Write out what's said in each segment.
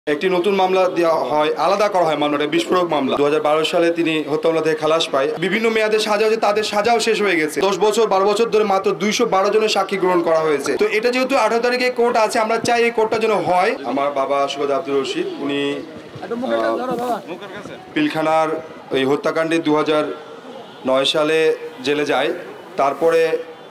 একটি নতুন মামলা দেওয়া হয়, আলাদা করা হয় মামলাটা, বিস্ফোরক মামলা। 2012 সালে তিনি হত্যা মামলা থেকে খালাস পায়। বিভিন্ন মেয়াদে সাজা হয়েছে, তাদের সাজাও শেষ হয়ে গেছে। 10 বছর 12 বছর ধরে মাত্র 212 জনের সাক্ষী গ্রহণ করা হয়েছে। তো এটা যেহেতু 18 তারিখে কোর্ট আছে, আমরা চাই এই কোর্টটা যেন হয়। আমার বাবা সৈয়দ আব্দুর রশিদ, উনি পিলখানার ওই হত্যাকাণ্ডে 2009 সালে জেলে যায়। তারপরে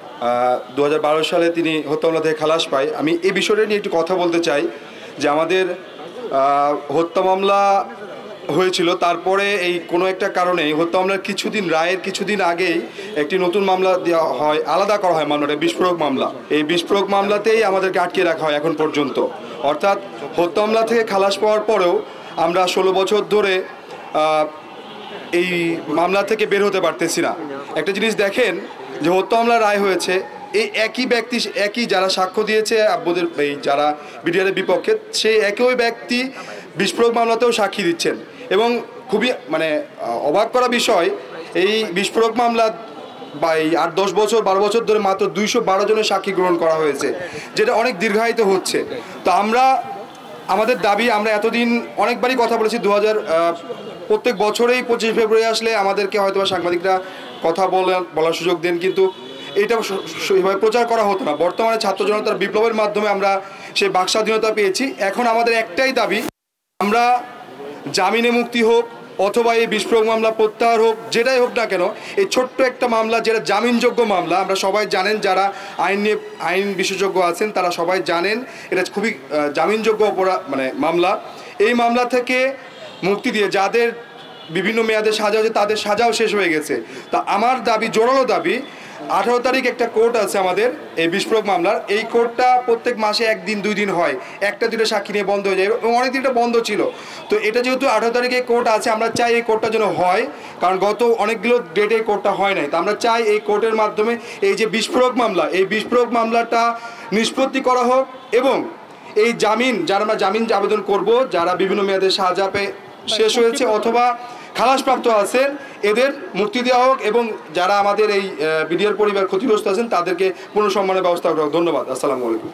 2012 সালে তিনি হত্যা মামলা থেকে খালাস পায়। আমি এই বিষয়টা নিয়ে একটু কথা বলতে চাই যে আমাদের হত্যা মামলা হয়েছিল, তারপরে এই কোনো একটা কারণে হত্যা মামলার রায়ের কিছুদিন আগেই একটি নতুন মামলা দেওয়া হয়, আলাদা করা হয় মামলাটা, বিস্ফোরক মামলা। এই বিস্ফোরক মামলাতেই আমাদেরকে আটকে রাখা হয় এখন পর্যন্ত। অর্থাৎ হত্যা মামলা থেকে খালাস পাওয়ার পরেও আমরা 16 বছর ধরে এই মামলা থেকে বের হতে পারতেছি না। একটা জিনিস দেখেন যে হত্যা মামলার রায় হয়েছে, এই একই ব্যক্তি, একই যারা সাক্ষ্য দিয়েছে আব্বুদের, এই যারা বিডিআরের বিপক্ষে, সেই একই ব্যক্তি বিস্ফোরক মামলাতেও সাক্ষী দিচ্ছেন। এবং খুবই অবাক করা বিষয়, এই বিস্ফোরক মামলা বা এই 8-10 বছর 12 বছর ধরে মাত্র 212 জনের সাক্ষী গ্রহণ করা হয়েছে, যেটা অনেক দীর্ঘায়িত হচ্ছে। তো আমাদের দাবি, আমরা এতদিন অনেকবারই কথা বলেছি, প্রত্যেক বছরেই 25 ফেব্রুয়ারি আসলে আমাদেরকে হয়তো সাংবাদিকরা কথা বলার সুযোগ দেন, কিন্তু এটা সেভাবে প্রচার করা হতো না। বর্তমানে ছাত্র জনতার বিপ্লবের মাধ্যমে আমরা সেই বাক স্বাধীনতা পেয়েছি। এখন আমাদের একটাই দাবি, আমরা জামিনে মুক্তি হোক অথবা এই বিস্ফোরক মামলা প্রত্যাহার হোক, যেটাই হোক না কেন, এই ছোট্ট একটা মামলা যেটা জামিনযোগ্য মামলা, আমরা সবাই জানেন, যারা আইন বিশেষজ্ঞ আছেন তারা সবাই জানেন এটা খুবই জামিনযোগ্য মামলা। এই মামলা থেকে মুক্তি দিয়ে যাদের বিভিন্ন মেয়াদে সাজা হয়েছে, তাদের সাজাও শেষ হয়ে গেছে। তা আমার দাবি, জোরালো দাবি, 18 তারিখ একটা কোর্ট আছে আমাদের এই বিস্ফোরক মামলার। এই কোর্টটা প্রত্যেক মাসে 1 দিন 2 দিন হয়, 1টা 2টা সাক্ষী নিয়ে বন্ধ হয়ে যায় এবং অনেক দিনটা বন্ধ ছিল। তো এটা যেহেতু 18 তারিখে কোর্ট আছে, আমরা চাই এই কোর্টটা যেন হয়, কারণ গত অনেকগুলো ডেটে এই কোর্টটা হয় নাই। তো আমরা চাই এই কোর্টের মাধ্যমে এই যে বিস্ফোরক মামলা, এই বিস্ফোরক মামলাটা নিষ্পত্তি করা হোক এবং এই যারা আমরা জামিন আবেদন করব, যারা বিভিন্ন মেয়াদে সাজা শেষ হয়েছে অথবা খালাসপ্রাপ্ত আছেন, এদের মুক্তি দেওয়া হোক এবং যারা আমাদের এই বিডিআর পরিবার ক্ষতিগ্রস্ত আছেন তাদেরকে পুনঃসম্মানের ব্যবস্থা করা হোক। ধন্যবাদ। আসসালামু আলাইকুম।